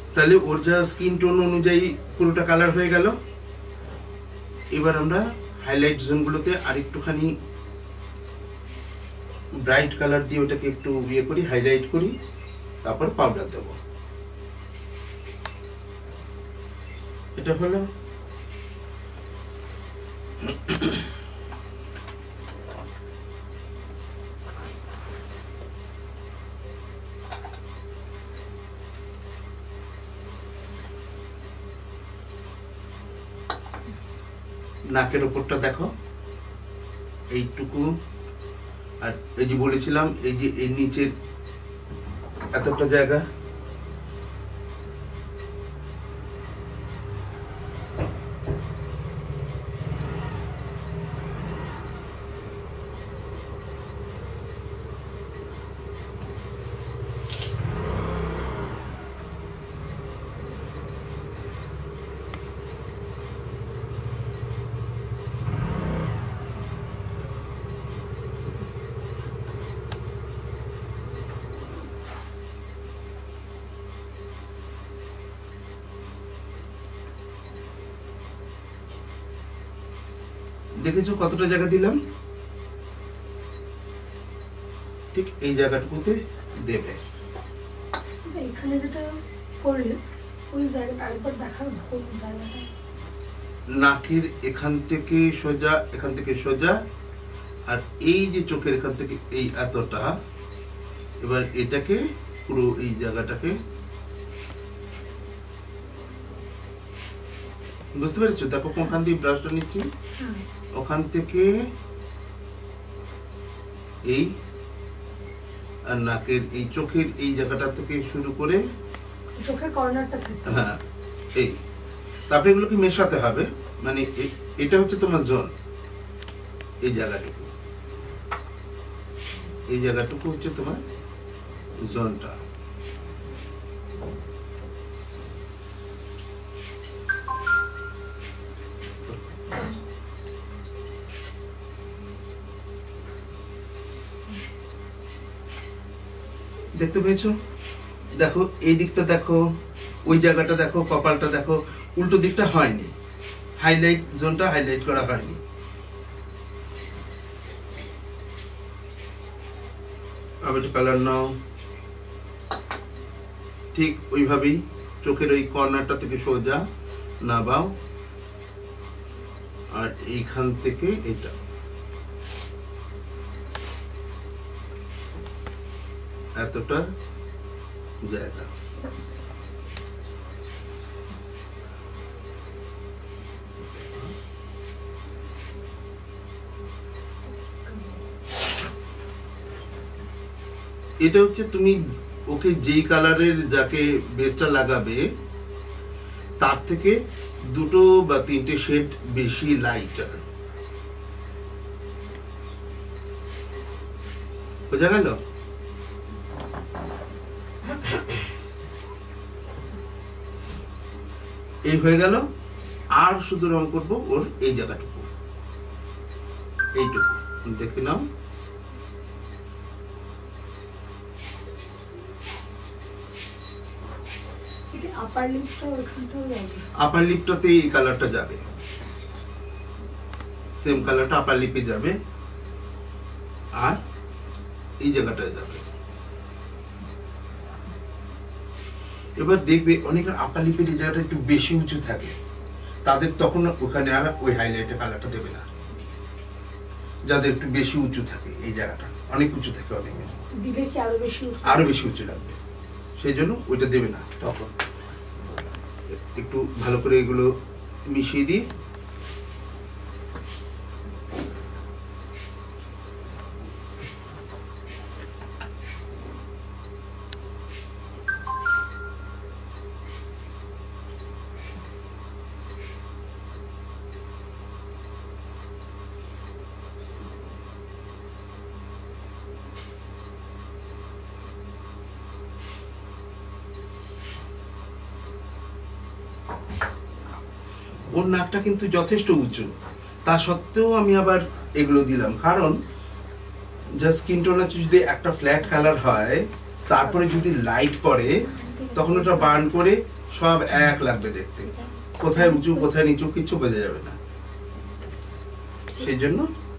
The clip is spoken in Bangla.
তাহলে ওর যা স্কিন টোন অনুযায়ী পুরোটা কালার হয়ে গেল। এবার আমরা হাইলাইট জোনগুলোতে আরেকটুখানি ব্রাইট কালার দিয়ে ওটাকে একটু ইয়ে করি, হাইলাইট করি, তারপর পাউডার দেব। এটা হলো নাকের ওপরটা দেখো এইটুকু, আর এই যে বলেছিলাম এই যে এই নিচের এতটা জায়গা, দেখেছো কতটা জায়গা দিলাম? ঠিক এই জায়গাটুকুতে দেবে। এখানে যেটা করলে ওই জায়গাটা আরেকবার দেখার ভুল জায়গাটা, নাকের এখান থেকে সোজা, এখান থেকে সোজা, আর এই যে চোখের এখান থেকে এই এতটা, এবার এটাকে পুরো এই জায়গাটাকে বুঝতে পেরেছো? দেখো কোনখান দিয়ে ব্রাশটা নিচ্ছি, ওখান থেকে এই আর নাকের এই চোখের এই জায়গাটা থেকে শুরু করে চোখের কর্নারটা থেকে, হ্যাঁ এই, তারপরে এগুলোকে মেশাতে হবে। মানে এটা হচ্ছে তোমার জোন, এই জায়গাটুকু, এই জায়গাটুকু হচ্ছে তোমার জোনটা। দেখতে পেয়েছো? দেখো এই দিকটা দেখো, ওই জায়গাটা দেখো, কপালটা দেখো, উল্টো দিকটা হয়নি, হাইলাইট জোনটা হাইলাইট করা হয়নি। আবার একটু কালার নাও, ঠিক ওইভাবেই চোখের ওই কর্নারটা থেকে সোজা নাবাও, আর এইখান থেকে এটা এতটা জায়গা। এটা হচ্ছে তুমি ওকে যেই কালারের যাকে বেসটা লাগাবে তার থেকে 2 বা 3টে শেড বেশি লাইটার, বোঝা গেল? এই হয়ে গেল। আর শুধু রং করব ওর এই জায়গাটুকু, এইটুকু দেখে নাও। আপার লিপটাতে এই কালারটা যাবে, সেম কালারটা আপার লিপে যাবে, আর এই জায়গাটায় যাবে। এবার দেখবে অনেকের আপার লিপের এই জায়গাটা একটু বেশি উঁচু থাকে, তাদের তখন ওখানে আর ওই হাইলাইটের কালারটা দেবে না। যাদের একটু বেশি উঁচু থাকে, এই জায়গাটা অনেক উঁচু থাকে, অনেকের দিলে কি আরো বেশি উঁচু লাগবে, সেই জন্য ওইটা দেবে না। তখন একটু ভালো করে এগুলো মিশিয়ে দিই। ওর নাকটা কিন্তু যথেষ্ট উঁচু, তা সত্ত্বেও আমি আবার এগুলো দিলাম, কারণ যা স্কিন টোন যদি একটা ফ্ল্যাট কালার হয়, তারপরে যদি লাইট পড়ে তখন ওটা বার্ন করে সব এক লাগবে দেখতে, কোথায় উঁচু কোথায় নিচু কিচ্ছু বোঝা যাবে না। সেই জন্য